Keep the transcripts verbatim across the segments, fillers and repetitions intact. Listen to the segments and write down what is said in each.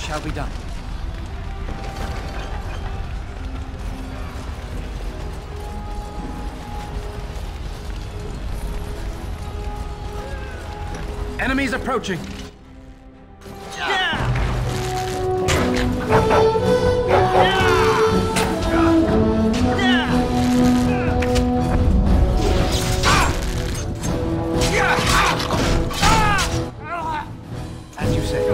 Shall be done. Enemies approaching. As you say.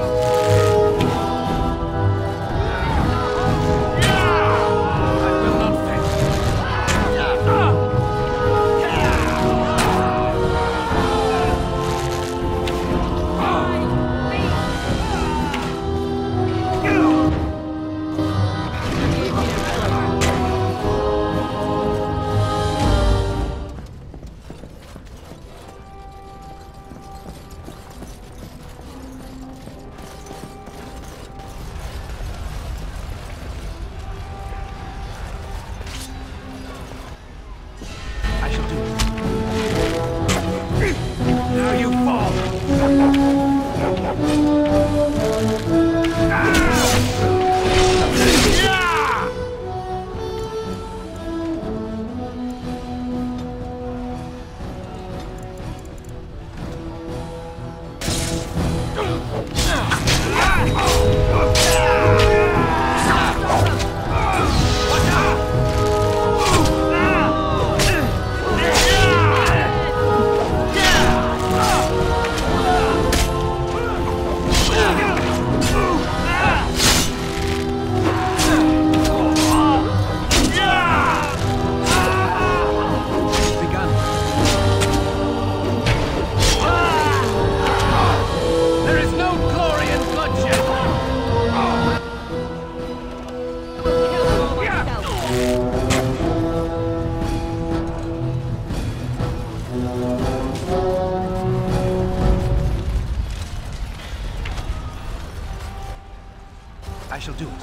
I shall do it.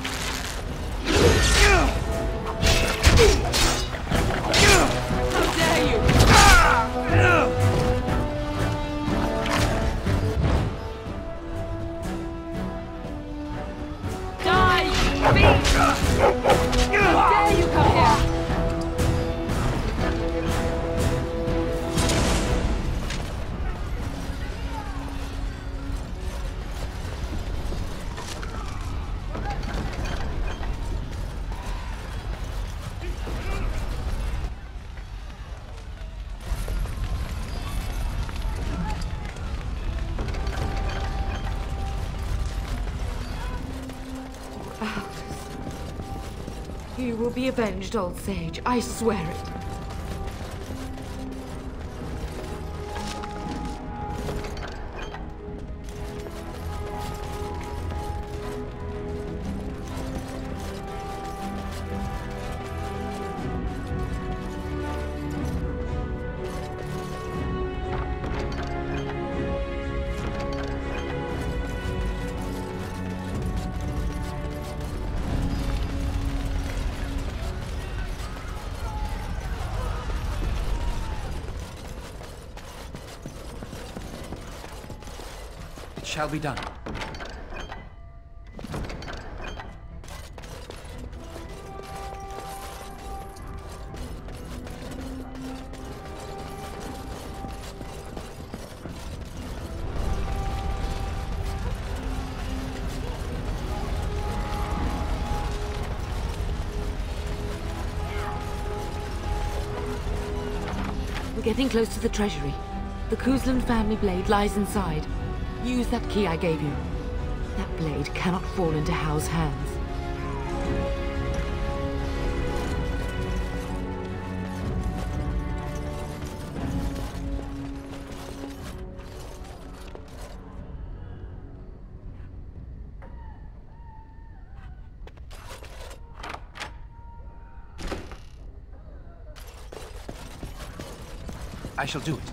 How dare you! Die, you beast! How dare you come here! You will be avenged, old sage. I swear it. Shall be done. We're getting close to the treasury. The Cousland family blade lies inside. Use that key I gave you. That blade cannot fall into Hal's hands. I shall do it.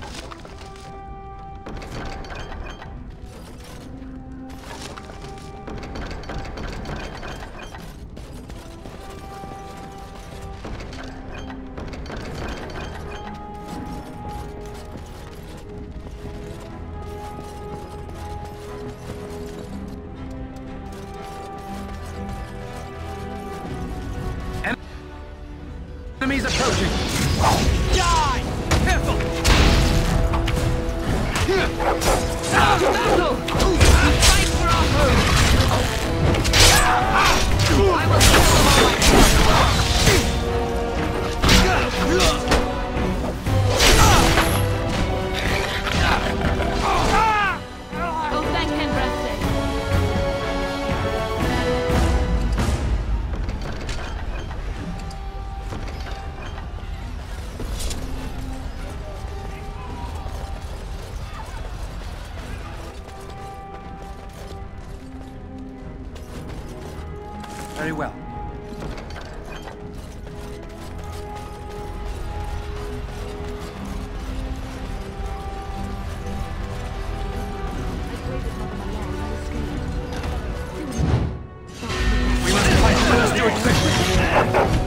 Enemies approaching! Die! Careful! Battle! Fight for our home! I will kill them all myself! Oh, thank Hendraste! Very well. We must fight for the Steward quickly.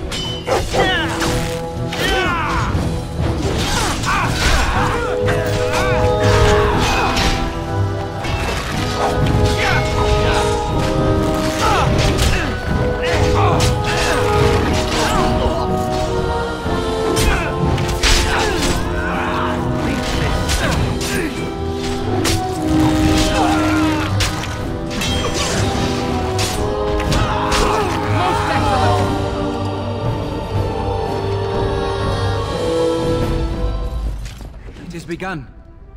It has begun.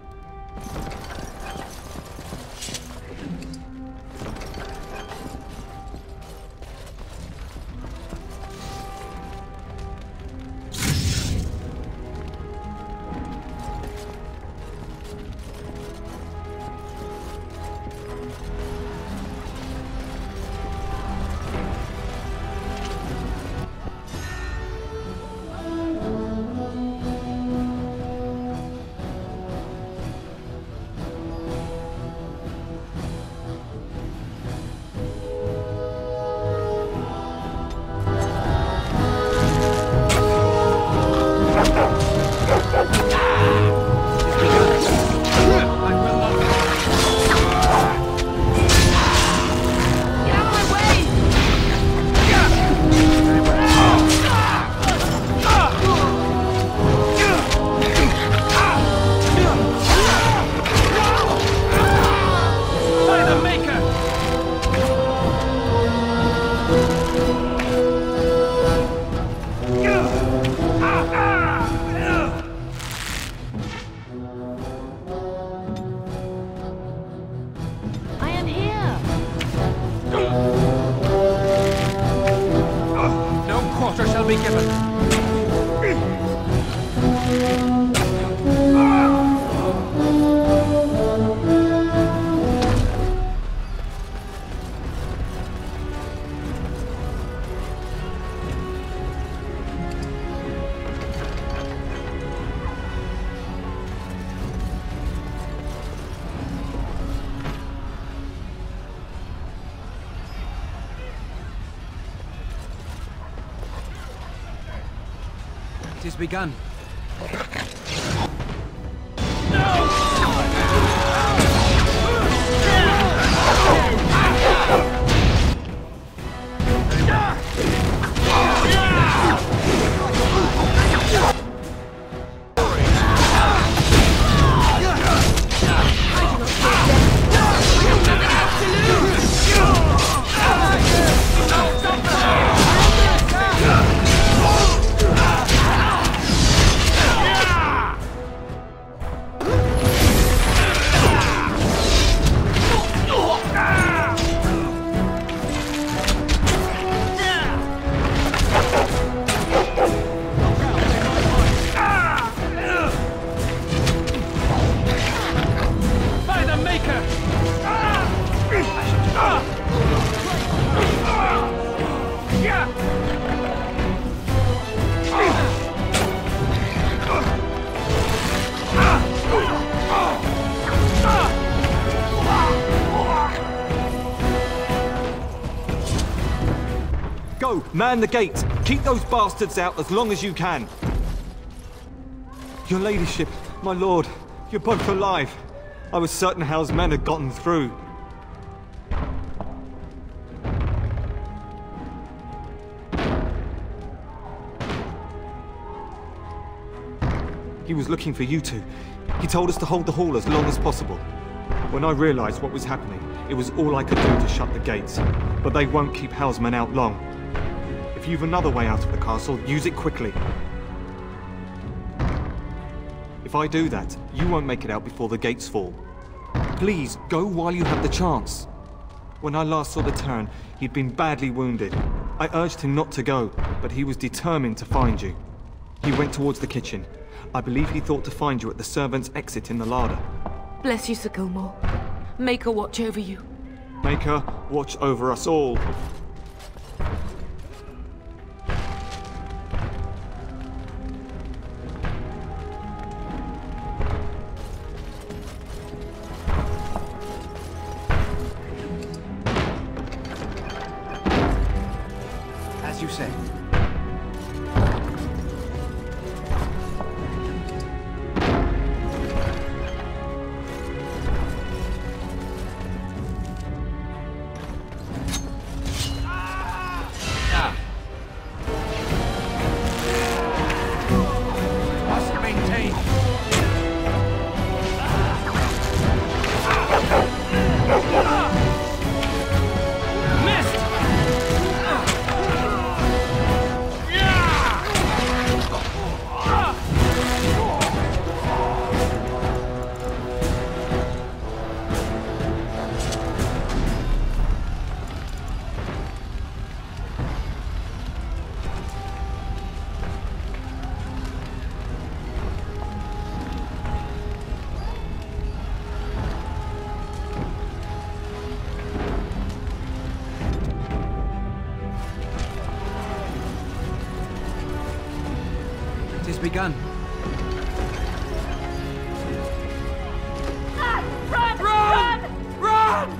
Be given. It has begun. Go! Man the gates! Keep those bastards out as long as you can! Your ladyship, my lord, you're both alive. I was certain Hal's men had gotten through. He was looking for you two. He told us to hold the hall as long as possible. When I realized what was happening, it was all I could do to shut the gates. But they won't keep Housemen out long. If you've another way out of the castle, use it quickly. If I do that, you won't make it out before the gates fall. Please, go while you have the chance. When I last saw the Turn, he'd been badly wounded. I urged him not to go, but he was determined to find you. He went towards the kitchen. I believe he thought to find you at the servants' exit in the larder. Bless you, Sir Gilmore. Make her watch over you. Make her watch over us all. As you say. It is begun. Run! Run! Run!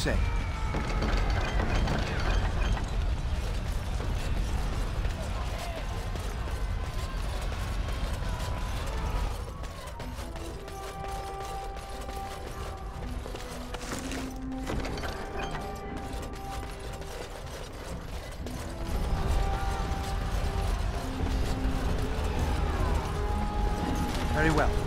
say. Very well.